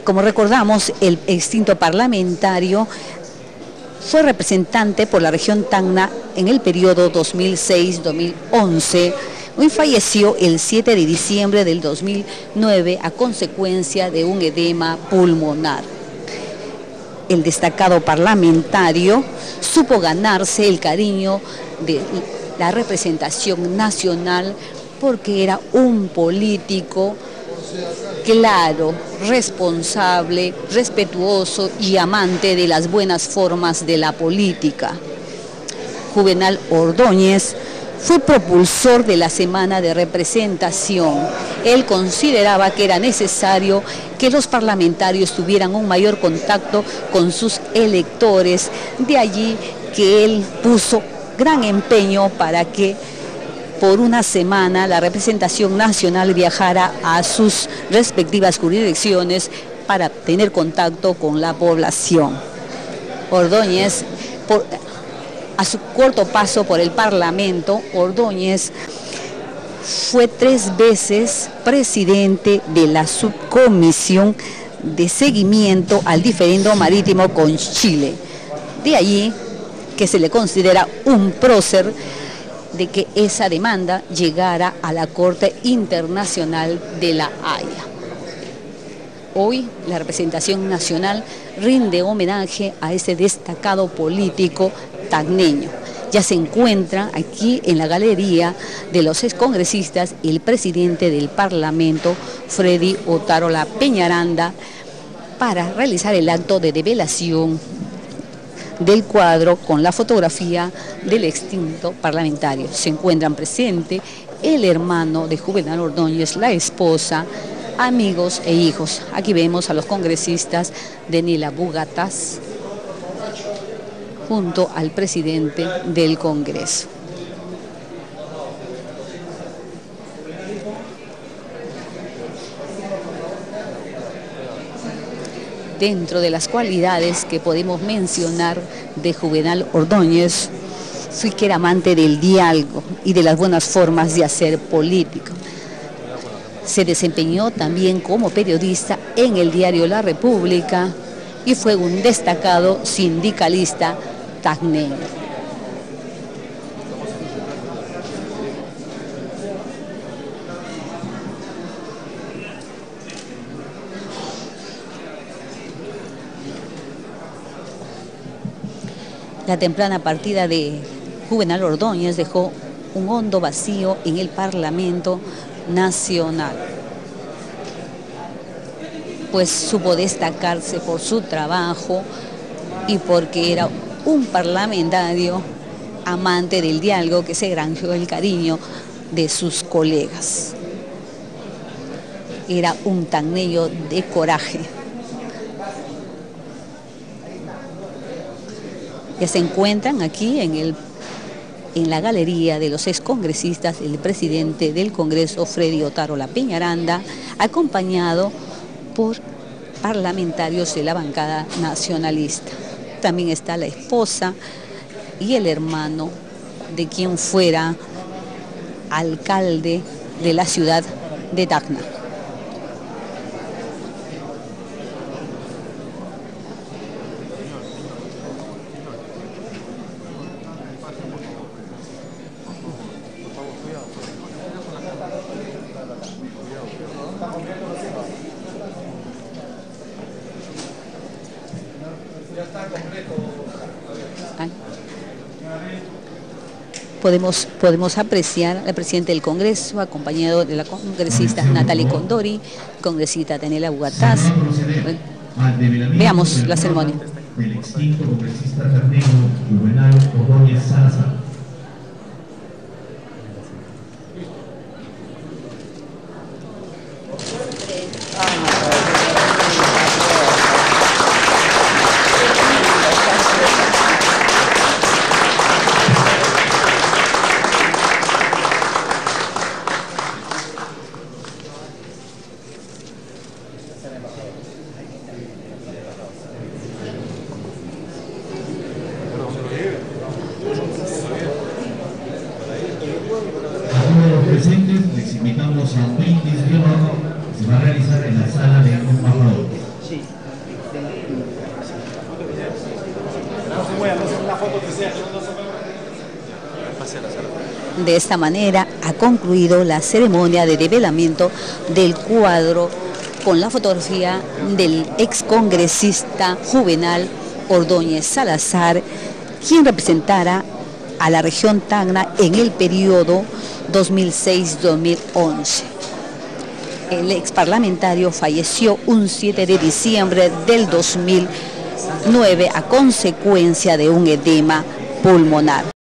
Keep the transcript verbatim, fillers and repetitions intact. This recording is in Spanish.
Como recordamos, el extinto parlamentario fue representante por la región Tacna en el periodo dos mil seis a dos mil once. Hoy falleció el siete de diciembre del dos mil nueve a consecuencia de un edema pulmonar. El destacado parlamentario supo ganarse el cariño de la representación nacional porque era un político claro, responsable, respetuoso y amante de las buenas formas de la política. Juvenal Ordóñez fue propulsor de la Semana de Representación. Él consideraba que era necesario que los parlamentarios tuvieran un mayor contacto con sus electores, de allí que él puso gran empeño para que por una semana la representación nacional viajara a sus respectivas jurisdicciones para tener contacto con la población. Ordóñez, por, a su corto paso por el Parlamento, Ordóñez fue tres veces presidente de la subcomisión de seguimiento al diferendo marítimo con Chile. De allí que se le considera un prócer de que esa demanda llegara a la Corte Internacional de la Haya. Hoy la representación nacional rinde homenaje a ese destacado político tacneño. Ya se encuentra aquí en la galería de los excongresistas el presidente del Parlamento, Freddy Otárola Peñaranda, para realizar el acto de develación del cuadro con la fotografía del extinto parlamentario. Se encuentran presentes el hermano de Juvenal Ordóñez, la esposa, amigos e hijos. Aquí vemos a los congresistas Denila Bugatas junto al presidente del Congreso. Dentro de las cualidades que podemos mencionar de Juvenal Ordóñez, fue que era amante del diálogo y de las buenas formas de hacer política. Se desempeñó también como periodista en el diario La República y fue un destacado sindicalista tacneño. La temprana partida de Juvenal Ordóñez dejó un hondo vacío en el Parlamento Nacional, pues supo destacarse por su trabajo y porque era un parlamentario amante del diálogo que se granjeó el cariño de sus colegas. Era un tacneño de coraje. Que se encuentran aquí en, el, en la galería de los excongresistas el presidente del Congreso, Freddy Otárola Peñaranda, acompañado por parlamentarios de la bancada nacionalista. También está la esposa y el hermano de quien fuera alcalde de la ciudad de Tacna. Podemos, podemos apreciar al presidente del Congreso, acompañado de la congresista Natalie Condori, congresista Denila Bugatas. Veamos la ceremonia. Del extinto congresista tacneño Juvenal Ordóñez Salazar. presentes les invitamos a un brindis de honor que se va a realizar en la sala de Humaflor. Sí. No se mueva, no se una foto que sea. De esta manera ha concluido la ceremonia de develamiento del cuadro con la fotografía del excongresista Juvenal Ordóñez Salazar, quien representara a la región Tacna en el periodo dos mil seis a dos mil once. El ex parlamentario falleció un siete de diciembre del dos mil nueve a consecuencia de un edema pulmonar.